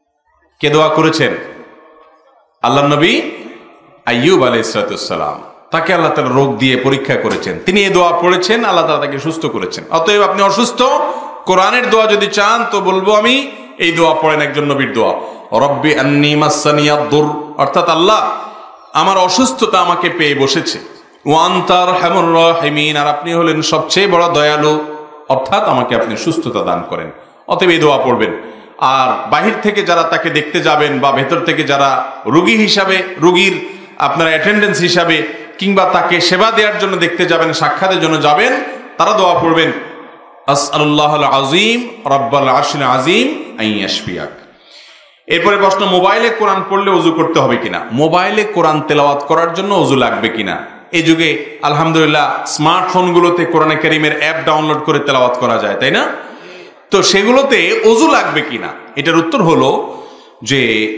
A: কে দোয়া করেছেন? আল্লাহর নবী আইয়ুব আলাইহিস সালাম। তাকে আল্লাহ তাআলা রোগ দিয়ে পরীক্ষা করেছেন, তিনি এই দোয়া পড়েছেন, আল্লাহ তাআলা তাকে সুস্থ করেছেন। অতএব আপনি অসুস্থ, কোরআনের দোয়া যদি চান তো বলবো আমি এই দোয়া পড়েন, একজন নবীর দোয়া, রব্বি আন্নী মাসসানিয়াদ দুর, অর্থাৎ আল্লাহ আমার অসুস্থতা আমাকে পেয়ে বসেছে, ওয়া আনতা আরহামুর রাহিমিন, আর আপনি হলেন সবচেয়ে বড় দয়ালু, অর্থাৎ আমাকে আপনি সুস্থতা দান করেন। অতএব এই দোয়া পড়বেন। আর বাহির থেকে যারা তাকে দেখতে যাবেন বা ভেতর থেকে যারা রোগী হিসাবে, রোগীর আপনার অ্যাটেন্ডেন্স হিসাবে কিংবা তাকে সেবা দেওয়ার জন্য দেখতে যাবেন, সাক্ষাতের জন্য যাবেন, তারা দোয়া পড়বেন, আসআলুল্লাহুল আযীম রাব্বাল আরশিল আযীম আন ইয়াশফিয়াক। এরপরে প্রশ্ন, মোবাইলে কোরআন পড়লে ওযু করতে হবে কিনা? মোবাইলে কোরআন তেলাওয়াত করার জন্য ওযু লাগবে কিনা? এই যুগে আলহামদুলিল্লাহ স্মার্টফোনগুলোতে কোরআনে কারীমের অ্যাপ ডাউনলোড করে তেলাওয়াত করা যায়, তাই না? তো সেগুলোতে ওযু লাগবে কিনা, এটার উত্তর হলো যে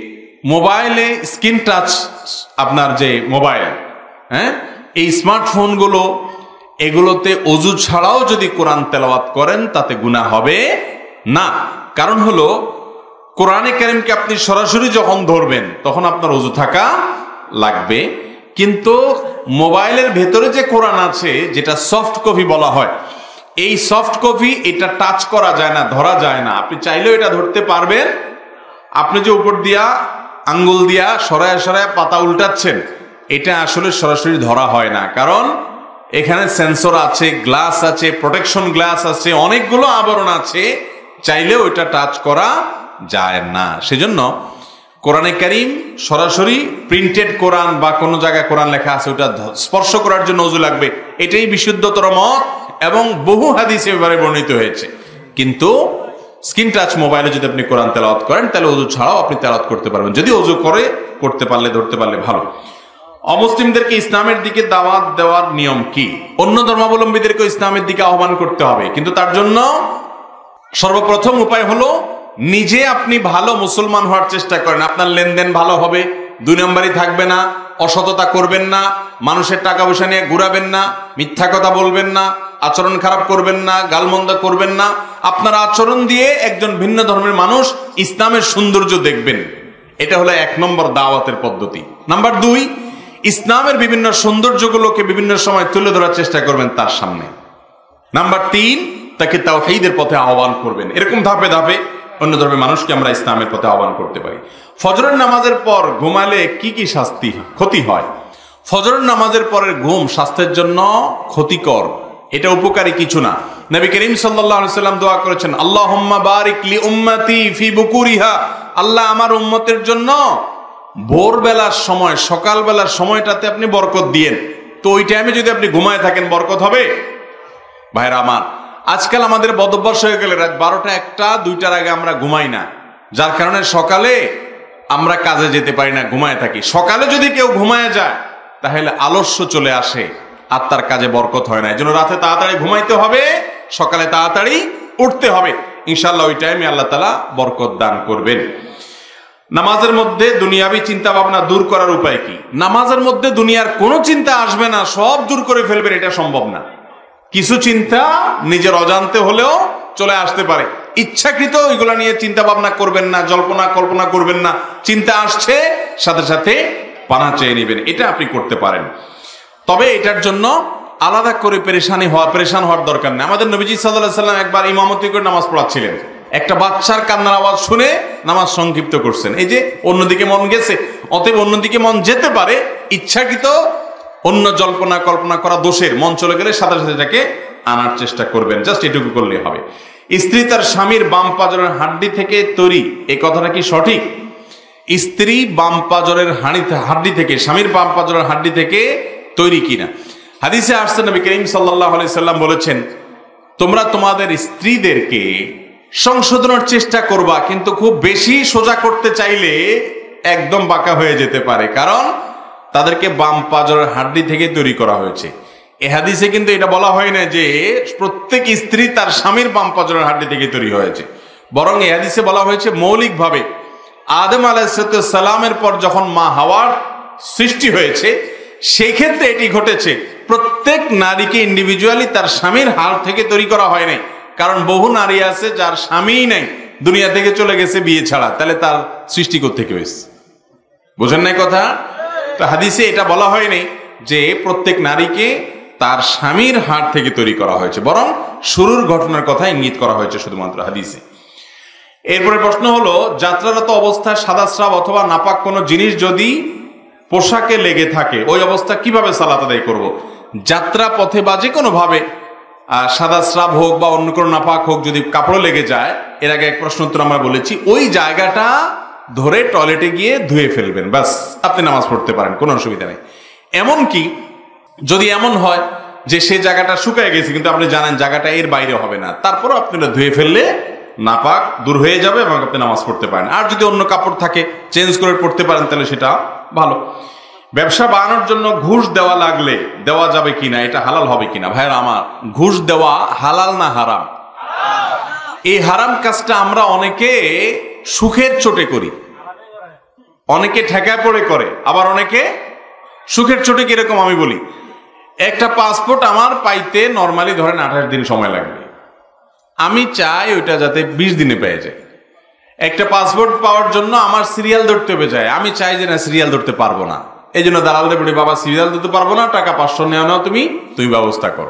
A: মোবাইলে স্ক্রিন টাচ, আপনার যে মোবাইল, হ্যাঁ, এই স্মার্টফোনগুলো, এগুলোতে ওযু ছাড়াও যদি কোরআন তেলাওয়াত করেন তাতে গুনাহ হবে না। কারণ হলো কোরআনে কারীমকে আপনি সরাসরি যখন ধরবেন তখন আপনার ওযু থাকা লাগবে, কিন্তু মোবাইলের ভেতরে যে কোরআন আছে, যেটা সফট কপি বলা হয়, এই সফট কপি, এটা টাচ করা যায় না, ধরা যায় না। আপনি চাইলেও এটা ধরতে পারবেন, আপনি যে উপর দিয়া আঙ্গুল দিয়া সরায় সরায় পাতা উল্টাচ্ছেন, এটা আসলে সরাসরি ধরা হয় না, কারণ এখানে সেন্সর আছে, গ্লাস আছে, প্রোটেকশন গ্লাস আছে, অনেকগুলো আবরণ আছে, চাইলেও এটা টাচ করা যায় না। সেজন্য কোরআনে কারীম সরাসরি প্রিন্টেড কোরআন বা কোনো জায়গায় কোরআন লেখা আছে, ওটা স্পর্শ করার জন্য ওযু লাগবে, এটাই বিশুদ্ধতর মত এবং বহু হাদিসে এবারে বর্ণিত হয়েছে। কিন্তু স্ক্রিন টাচ মোবাইলে যদি আপনি কোরআন তেলাওয়াত করেন তাহলে ওযু ছাড়াও আপনি তেলাওয়াত করতে পারবেন, যদি ওযু করে করতে পারলে, ধরতে পারলে ভালো। অমুসলিমদেরকে ইসলামের দিকে দাওয়াত দেওয়ার নিয়ম কি? অন্য ধর্মাবলম্বীদেরকে ইসলামের দিকে আহ্বান করতে হবে, কিন্তু তার জন্য সর্বপ্রথম উপায় হলো নিজে আপনি ভালো মুসলমান হওয়ার চেষ্টা করেন। আপনার লেনদেন ভালো হবে, দুই নম্বরই থাকবে না, অসততা করবেন না, মানুষের টাকা পয়সা নিয়ে ঘুরাবেন না, মিথ্যা কথা বলবেন না, আচরণ খারাপ করবেন না, গালমন্দ করবেন না। আপনার আচরণ দিয়ে একজন ভিন্ন ধর্মের মানুষ ইসলামের সৌন্দর্য দেখবেন, এটা হলো এক নম্বর দাওয়াতের পদ্ধতি। নাম্বার দুই, ইসলামের বিভিন্ন সৌন্দর্যগুলোকে বিভিন্ন সময় তুলে ধরার চেষ্টা করবেন তার সামনে। নাম্বার তিন, তাকে তাওহীদের পথে আহ্বান করবেন। এরকম ধাপে ধাপে অন্য ধর্মের মানুষকে আমরা ইসলামের পথে আহ্বান করতে পারি। ফজরের নামাজের পর ঘুমালে কি কি শাস্তি ক্ষতি হয়? ফজরের নামাজের পরের ঘুম স্বাস্থ্যের জন্য ক্ষতিকর, এটা উপকারী কিছু না। নবী করিম সাল্লাল্লাহু আলাইহি সাল্লাম দোয়া করেছেন, আল্লাহুম্মা বারিক লি উম্মতি ফি বুকুরিহা, আল্লাহ আমার উম্মতের জন্য ভোরবেলার সময়, সকালবেলার সময়টাতে আপনি বরকত দিয়েন। তো ওই টাইমে যদি আপনি ঘুমায় থাকেন বরকত হবে? ভাইরা আমার, আজকাল আমাদের বদভ্যাস হয়ে গেলে রাত বারোটা, একটা, দুইটার আগে আমরা ঘুমাই না, যার কারণে সকালে আমরা কাজে যেতে পারি না, ঘুমায় থাকি। সকালে যদি কেউ ঘুমায় যায় তাহলে আলস্য চলে আসে আর তার কাজে বরকত হয় না। এই জন্য রাতে তাড়াতাড়ি ঘুমাইতে হবে, সকালে তাড়াতাড়ি উঠতে হবে, ইনশাআল্লাহ ওই টাইমে আল্লাহ তাআলা বরকত দান করবেন। নামাজের মধ্যে দুনিয়াবি চিন্তা ভাবনা দূর করার উপায় কি? নামাজের মধ্যে দুনিয়ার কোনো চিন্তা আসবে না, সব দূর করে ফেলবেন, এটা সম্ভব না। কিছু চিন্তা নিজের অজান্তে হলেও চলে আসতে পারে, ইচ্ছাকৃত ওইগুলা নিয়ে চিন্তা ভাবনা করবেন না, জল্পনা কল্পনা করবেন না। চিন্তা আসছে, সাথে সাথে পানা চেয়ে নেবেন, এটা আপনি করতে পারেন। তবে এটার জন্য আলাদা করে পেরেশানি হওয়া পেরেশান হওয়ার দরকার নেই। আমাদের নবীজি সাল্লাল্লাহু আলাইহি সাল্লাম একবার ইমামতি করে নামাজ পড়াচ্ছিলেন, একটা বাচ্চার কান্নার আওয়াজ শুনে নামাজ সংক্ষিপ্ত করছেন। এই যে অন্যদিকে মন গেছে, অতএব অন্যদিকে মন যেতে পারে, ইচ্ছাকৃত অন্য জল্পনা কল্পনা করা দোষের, মন চলে গেলে সাথে সাথে এটাকে আনার চেষ্টা করবেন, জাস্ট এটুকু করলে হবে। স্ত্রী তার স্বামীর বাম পাজরের হাড্ডি থেকে তৈরি, এই কথাটা কি সঠিক? স্ত্রী বাম পাজরের হাড্ডি থেকে, স্বামীর বাম পাজরের হাড্ডি থেকে তৈরি কিনা? হাদিসে আসছে নবী করিম সাল্লাল্লাহু আলাইহি সাল্লাম বলেছেন, তোমরা তোমাদের স্ত্রীদেরকে সংশোধনের চেষ্টা করবা, কিন্তু খুব বেশি সোজা করতে চাইলে একদম বাঁকা হয়ে যেতে পারে, কারণ তাদেরকে বাম পাজরের হাড্ডি থেকে তৈরি করা হয়েছে। এ হাদিসে কিন্তু এটা বলা হয় না যে প্রত্যেক স্ত্রী তার স্বামীর বাম পাজরের হাড্ডি থেকে তৈরি হয়েছে, বরং এ হাদিসে বলা হয়েছে মৌলিকভাবে আদম আলাইহিস সালামের পর যখন মা হাওয়ার সৃষ্টি হয়েছে সেই ক্ষেত্রে এটি ঘটেছে। প্রত্যেক নারীকে ইন্ডিভিজুয়ালি তার স্বামীর হাড় থেকে তৈরি করা হয় নাই, কারণ বহু নারী আছে যার স্বামীই নাই, দুনিয়া থেকে চলে গেছে বিয়ে ছাড়া, তাহলে তার সৃষ্টি কোত্থেকে হয়েছে? বোঝেন নাই কথা? তো হাদিসে এটা বলা হয়নি যে প্রত্যেক নারীকে তার স্বামীর হাড় থেকে তৈরি করা হয়েছে, বরং শুরুর ঘটনার কথা ইঙ্গিত করা হয়েছে শুধুমাত্র হাদিসে। এরপরে প্রশ্ন হলো, যাত্রারত অবস্থায় সাদা স্রাব অথবা নাপাক কোনো জিনিস যদি পোশাকে লেগে থাকে ওই অবস্থা কিভাবে সালাত আদায় করব? যাত্রা পথে বা যে কোনো ভাবে সাদা স্রাব হোক বা অন্য কোনো নাপাক হোক, যদি কাপড় লেগে যায়, এর আগে এক প্রশ্ন উত্তর আমরা বলেছি, ওই জায়গাটা ধরে টয়লেটে গিয়ে ধুয়ে ফেলবেন, ব্যাস আপনি নামাজ পড়তে পারেন, কোনো অসুবিধা নেই। এমনকি যদি এমন হয় যে সে জায়গাটা শুকায় গেছে কিন্তু আপনি জানেন জায়গাটা এর বাইরে হবে না, তারপরও আপনারা ধুয়ে ফেললে নাপাক দূর হয়ে যাবে এবং আপনি নামাজ পড়তে পারেন। আর যদি অন্য কাপড় থাকে চেঞ্জ করে পড়তে পারেন তাহলে সেটা ভালো। ব্যবসা বাড়ানোর জন্য ঘুষ দেওয়া লাগলে দেওয়া যাবে কিনা, এটা হালাল হবে কিনা? ভাইরা আমার, ঘুষ দেওয়া হালাল না হারাম? এই হারাম কাজটা আমরা অনেকে সুখের চোটে করি, অনেকে ঠেকায় পড়ে করে, আবার অনেকে সুখের চোটে কিরকম আমি বলি, একটা পাসপোর্ট আমার পাইতে নর্মালি ধরেন আঠাশ দিন সময় লাগবে, আমি চাই ওইটা যাতে বিশ দিনে পেয়ে যায়। একটা পাসপোর্ট পাওয়ার জন্য আমার সিরিয়াল ধরতে হবে যায়, আমি চাই যে না সিরিয়াল ধরতে পারবো না, এই জন্য দালালদের বলি বাবা সিরিয়াল ধরতে পারবো না, টাকা পাঁচশো নেওয়া নাও, তুমি তুমি ব্যবস্থা করো।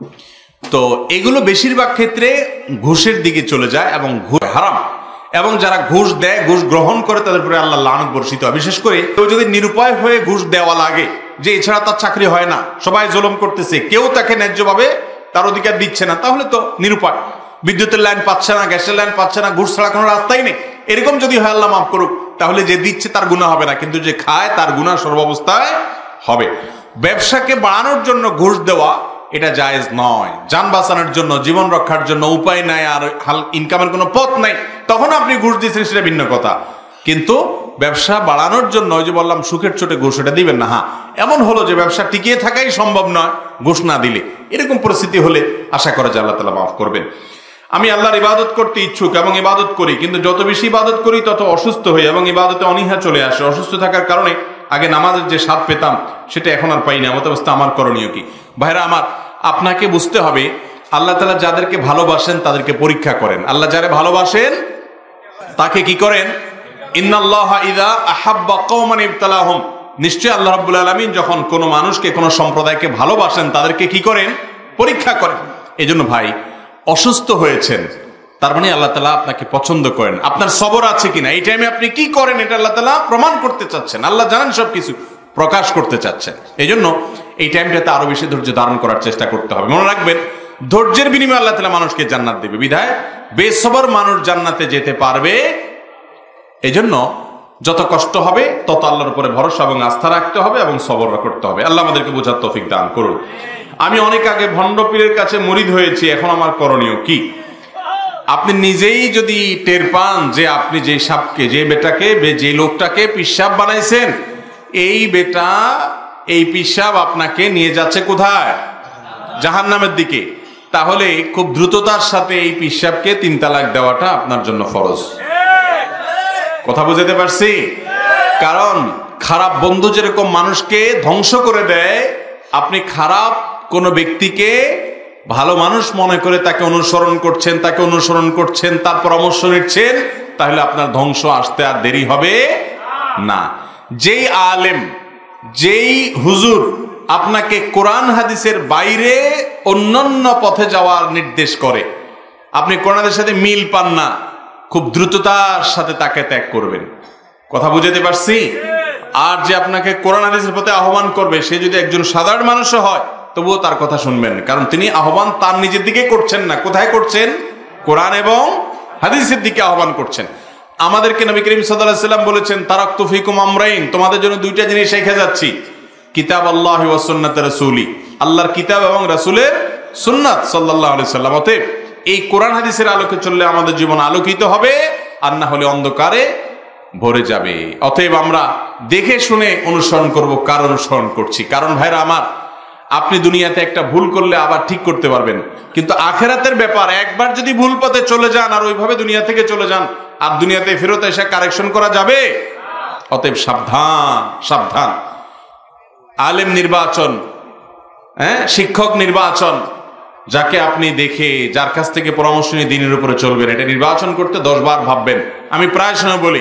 A: তো এগুলো বেশিরভাগ ক্ষেত্রে ঘুষের দিকে চলে যায় এবং ঘুষ হারাম। এবং যারা ঘুষ দেয়, ঘুষ গ্রহণ করে, তাদের উপরে আল্লাহ লানত বর্ষিত হয়। বিশেষ করে কেউ যদি নিরুপায় হয়ে ঘুষ দেওয়া লাগে, যে এছাড়া তার চাকরি হয় না, সবাই জুলুম করতেছে, কেউ তাকে ন্যায্যভাবে তার অধিকার দিচ্ছে না, তাহলে তো নিরুপায়, বিদ্যুতের লাইন পাচ্ছে না, গ্যাসের লাইন পাচ্ছে না, ঘুষ ছাড়া কোনো রাস্তাই নেই, এরকম যদি হয় আল্লাহ মাফ করুক, তাহলে যে দিচ্ছে তার গুনাহ হবে না, কিন্তু যে খায় তার গুনাহ সর্বাবস্থায় হবে। ব্যবসাকে বাড়ানোর জন্য ঘুষ দেওয়া এটা জায়েজ নয়। যান বাঁচানোর জন্য, জীবন রক্ষার জন্য উপায় নাই, আর হাল ইনকামের কোনো পথ নাই, তখন আপনি ঘুষ দিচ্ছেন, সেটা ভিন্ন কথা। কিন্তু ব্যবসা বাড়ানোর জন্য, ওই যে বললাম সুখের চোটে ঘুষ, এটা দিবেন না। হ্যাঁ, এমন হলো যে ব্যবসা টিকিয়ে থাকাই সম্ভব নয় ঘুষ না দিলে, এরকম পরিস্থিতি হলে আশা করা যায় আল্লাহ তাআলা মাফ করবেন। আমি আল্লাহর ইবাদত করতে ইচ্ছুক এবং ইবাদত করি, কিন্তু যত বেশি ইবাদত করি তত অসুস্থ হই এবং ইবাদতে অনীহা চলে আসে। অসুস্থ থাকার কারণে আগে নামাজের যে স্বাদ পেতাম সেটা এখন আর পাই না, এমত অবস্থা আমার করণীয় কি? ভাইরা আমার, আপনাকে বুঝতে হবে আল্লাহ তাআলা যাদেরকে ভালোবাসেন তাদেরকে পরীক্ষা করেন। আল্লাহ যারা ভালোবাসেন তাকে কি করেন? ইন্নাল্লাহা ইযা আহাব্বা কওমান ইবতালাহুম, নিশ্চয় আল্লাহ রাব্বুল আলামিন যখন কোনো মানুষকে, কোনো সম্প্রদায়কে ভালোবাসেন তাদেরকে কি করেন? পরীক্ষা করেন। এজন্য ভাই, অসুস্থ হয়েছেন তার মানে আল্লাহ তাআলা আপনাকে পছন্দ করেন, আপনার সবর আছে কিনা, এই টাইমে আপনি কি করেন এটা আল্লাহ তাআলা প্রমাণ করতে চাচ্ছেন, আল্লাহ জানেন সবকিছু, প্রকাশ করতে চাচ্ছেন। এই জন্য এই টাইমটাতে আরো বেশি ধৈর্য ধারণ করার চেষ্টা করতে হবে। মনে রাখবেন, ধৈর্যের বিনিময়ে আল্লাহ তাআলা মানুষকে জান্নাত দেবে, বিধায় বেসবর মানুষ জান্নাতে যেতে পারবে। এই জন্য যত কষ্ট হবে তত আল্লাহর উপরে ভরসা এবং আস্থা রাখতে হবে এবং সবর করতে হবে। আল্লাহ আমাদেরকে বোঝার তৌফিক দান করুন। আমি অনেক আগে ভণ্ড পীরের কাছে মুরিদ হয়েছি, এখন আমার করণীয় কি? আপনি নিজেই যদি টের পান যে আপনি যে সাপকে, যে বেটাকে, যে লোকটাকে পিশাব বানাইছেন, এই বেটা, এই পিশাব আপনাকে নিয়ে যাচ্ছে কোথায়? জাহান্নামের দিকে, তাহলে খুব দ্রুততার সাথে এই পিশাবকে তিন তালাক দেওয়াটা আপনার জন্য ফরজ। কথা বুঝাতে পারছি? কারণ খারাপ বন্ধু যেরকম মানুষকে ধ্বংস করে দেয়, আপনি খারাপ কোনো ব্যক্তিকে ভালো মানুষ মনে করে তাকে অনুসরণ করছেন, তাকে অনুসরণ করছেন, তার পরামর্শ নিচ্ছেন, তাহলে আপনার ধ্বংস আসতে আর দেরি হবে না। যেই আলেম, যেই হুজুর আপনাকে কোরআন হাদিসের বাইরে অন্যান্য পথে যাওয়ার নির্দেশ করে, আপনি কোরআনের সাথে মিল পান না, খুব দ্রুততার সাথে তাকে ত্যাগ করবেন। কথা বুঝাতে পারছি? আর যে আপনাকে কোরআন হাদিসের পথে আহ্বান করবে, সে যদি একজন সাধারণ মানুষও হয় তবুও তার কথা শুনবেন, কারণ তিনি আহ্বান তার নিজের দিকে করছেন না, কোথায় করছেন? কোরআন এবং হাদিসের দিকে আহ্বান করছেন। আমাদেরকে নবী করিম সাল্লাল্লাহু আলাইহি ওয়াসাল্লাম বলেছেন, তারাকতু ফিকুম আমরাইন, তোমাদের জন্য দুইটা জিনিস রেখে যাচ্ছি, কিতাব আল্লাহ ওয়া সুন্নাত রাসূলি, আল্লাহর কিতাব এবং রাসূলের সুন্নাত সাল্লাল্লাহু আলাইহি ওয়াসাল্লাম। অতএব এই কোরআন হাদিসের আলোকে চললে আমাদের জীবন আলোকিত হবে, আর না হলে অন্ধকারে ভরে যাবে। অতএব আমরা দেখে শুনে অনুসরণ করব, কার অনুসরণ করছি। কারণ ভাইরা আমার, আপনি দুনিয়াতে একটা ভুল করলে আবার ঠিক করতে পারবেন, কিন্তু আখেরাতের ব্যাপার, একবার যদি ভুল পথে চলে যান আর ওইভাবে দুনিয়া থেকে চলে যান, আর দুনিয়াতে ফেরত এসে কারেকশন করা যাবে? অতএব সাবধান, সাবধান। আলেম নির্বাচন, হ্যাঁ, শিক্ষক নির্বাচন, যাকে আপনি দেখে, যার কাছ থেকে পরামর্শ নিয়ে দিনের উপরে চলবেন, এটা নির্বাচন করতে দশ বার ভাববেন। আমি প্রায় সময় বলি,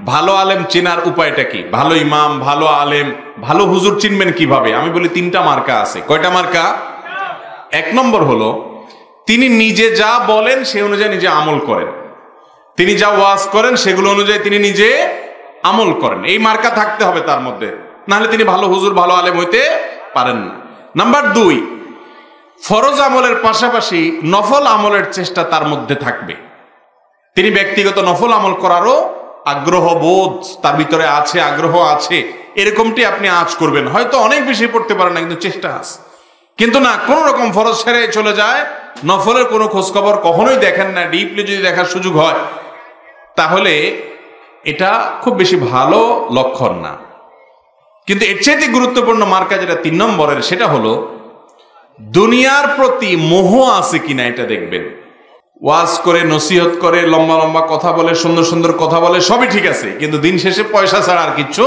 A: ভালো আলেম চেনার উপায়টা কি, ভালো ইমাম, ভালো আলেম, ভালো হুজুর চিনবেন কিভাবে? আমি বলি তিনটা মার্কা আছে। কয়টা মার্কা? এক নম্বর হলো তিনি নিজে যা বলেন সে অনুযায়ী নিজে আমল করেন, তিনি যা ওয়াজ করেন সেগুলো অনুযায়ী তিনি নিজে আমল করেন। এই মার্কা থাকতে হবে তার মধ্যে, নাহলে তিনি ভালো হুজুর ভালো আলেম হইতে পারেন না। নাম্বার দুই, ফরজ আমলের পাশাপাশি নফল আমলের চেষ্টা তার মধ্যে থাকবে। তিনি ব্যক্তিগত নফল আমল করারও আগ্রহ বোধ তার ভিতরে আছে, আগ্রহ আছে, এরকমটি আপনি আজ করবেন। হয়তো অনেক বেশি পড়তে পারেন না, কিন্তু চেষ্টা আছে। কিন্তু না, কোন রকম ফরজ ছেড়ে চলে যায়, নফলের কোনো খোঁজখবর কখনোই দেখেন না, ডিপলি যদি দেখার সুযোগ হয় তাহলে এটা খুব বেশি ভালো লক্ষণ না। কিন্তু এর চাইতে গুরুত্বপূর্ণ মার্কা যেটা তিন নম্বরের, সেটা হলো দুনিয়ার প্রতি মোহ আছে কিনা এটা দেখবেন। ওয়াজ করে, নসিহত করে, লম্বা লম্বা কথা বলে, সুন্দর সুন্দর কথা বলে, সবই ঠিক আছে, কিন্তু দিন শেষে পয়সা ছাড়া আর কিচ্ছু।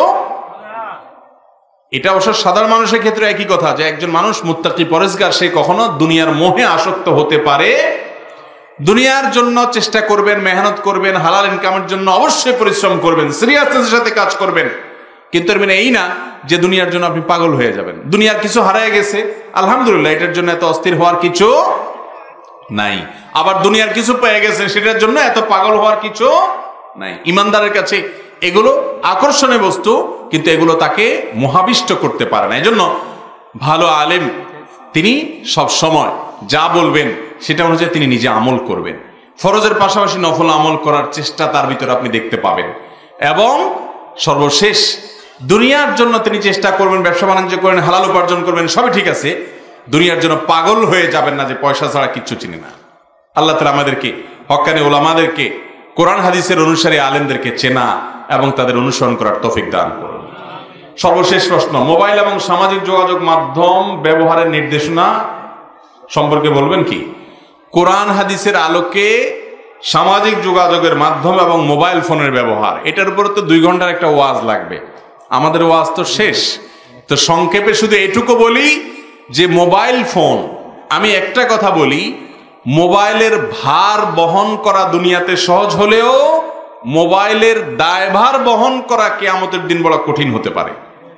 A: এটা অবশ্য সাধারণ মানুষের ক্ষেত্রে একই কথা, যে একজন মানুষ মুত্তাকি পরেজগার সে কখনো দুনিয়ার মোহে আসক্ত হতে পারে। দুনিয়ার জন্য চেষ্টা করবেন, মেহনত করবেন, হালাল ইনকামের জন্য অবশ্যই পরিশ্রম করবেন, সিরিয়াসনেসের সাথে কাজ করবেন, কিন্তু এর মানে এই না যে দুনিয়ার জন্য আপনি পাগল হয়ে যাবেন। দুনিয়ার কিছু হারিয়ে গেছে, আলহামদুলিল্লাহ, এটার জন্য এত অস্থির হওয়ার কিছু নাই। আবার দুনিয়ার কিছু পেয়ে গেছে, সেটার জন্য এত পাগল হওয়ার কিছু নাই। ইমানদারের কাছে এগুলো আকর্ষণীয় বস্তু, কিন্তু এগুলো তাকে মোহাবিষ্ট করতে পারে না। এই জন্য ভালো আলেম তিনি সব সময় যা বলবেন সেটা অনুযায়ী তিনি নিজে আমল করবেন। ফরজের পাশাপাশি নফল আমল করার চেষ্টা তার ভিতরে আপনি দেখতে পাবেন। এবং সর্বশেষ দুনিয়ার জন্য তিনি চেষ্টা করবেন, ব্যবসা বাণিজ্য করেন, হালাল উপার্জন করবেন, সবই ঠিক আছে, দুনিয়ার জন্য পাগল হয়ে যাবেন না যে পয়সা ছাড়া কিচ্ছু চিনি না। আল্লাহ তাআলা আমাদেরকে, হক্কানি ওলামাদেরকে, কোরআন হাদিসের অনুসারী আলেমদেরকে চেনা এবং তাদের অনুসরণ করার তৌফিক দান করুন। সর্বশেষ প্রশ্ন, মোবাইল এবং সামাজিক যোগাযোগ মাধ্যম ব্যবহারের নির্দেশনা সম্পর্কে বলবেন কি? কোরআন হাদিসের আলোকে সামাজিক যোগাযোগের মাধ্যম এবং মোবাইল ফোনের ব্যবহার, এটার উপরে তো দুই ঘন্টার একটা ওয়াজ লাগবে। আমাদের ওয়াজ তো শেষ, তো সংক্ষেপে শুধু এটুকু বলি যে মোবাইল ফোন, আমি একটা কথা বলি, মোবাইলের ভার বহন করা দুনিয়াতে সহজ হলেও মোবাইলের দায়ভার বহন করা কিয়ামতের দিন বড় কঠিন হতে পারে।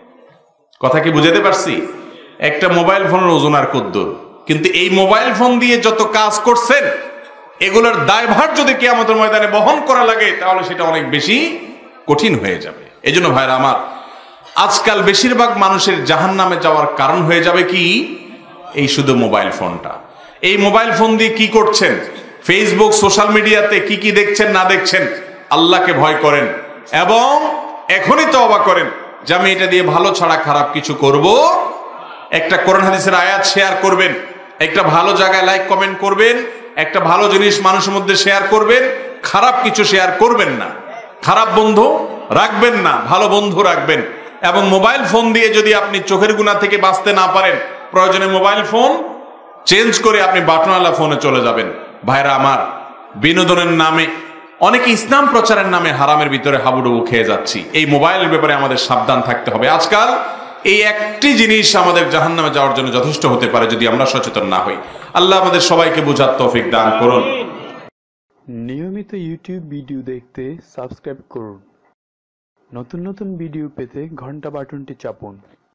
A: কথা কি বুঝাতে পারছি? একটা মোবাইল ফোনের ওজন আর কদ্দুর, কিন্তু এই মোবাইল ফোন দিয়ে যত কাজ করছেন এগুলোর দায়ভার যদি কিয়ামতের ময়দানে বহন করা লাগে তাহলে সেটা অনেক বেশি কঠিন হয়ে যাবে। এই জন্য ভাইরা আমার, আজকাল বেশিরভাগ মানুষের জাহান্নামে যাওয়ার কারণ হয়ে যাবে কি? এই শুধু মোবাইল ফোনটা। এই মোবাইল ফোন দিয়ে কি করছেন, ফেসবুক সোশ্যাল মিডিয়াতে কি কি দেখছেন না দেখছেন, আল্লাহকে ভয় করেন এবং এখনই তওবা করেন যে আমি এটা দিয়ে ভালো ছাড়া খারাপ কিছু করব। একটা কোরআন হাদিসের আয়াত শেয়ার করবেন, একটা ভালো জায়গায় লাইক কমেন্ট করবেন, একটা ভালো জিনিস মানুষের মধ্যে শেয়ার করবেন, খারাপ কিছু শেয়ার করবেন না, খারাপ বন্ধু রাখবেন না, ভালো বন্ধু রাখবেন। এবং মোবাইল ফোন দিয়ে যদি আপনি চোখের গুনাহ থেকে বাঁচতে না পারেন, প্রয়োজনে মোবাইল ফোন চেঞ্জ করে আপনি বাটনওয়ালা ফোনে চলে যাবেন। ভাইরা আমার, বিনোদনের নামে অনেকে ইসলাম প্রচারের নামে হারামের ভিতরে হাবুডুবু খেয়ে যাচ্ছি। এই মোবাইলের ব্যাপারে আমাদের সাবধান থাকতে হবে। আজকাল এই একটি জিনিস আমাদের জাহান্নামে যাওয়ার জন্য যথেষ্ট হতে পারে যদি আমরা সচেতন না হই। আল্লাহ আমাদের সবাইকে বোঝার তৌফিক দান করুন।
B: নিয়মিত ইউটিউব ভিডিও দেখতে সাবস্ক্রাইব করুন। নতুন নতুন ভিডিও পেতে ঘন্টা বাটনটি চাপুন।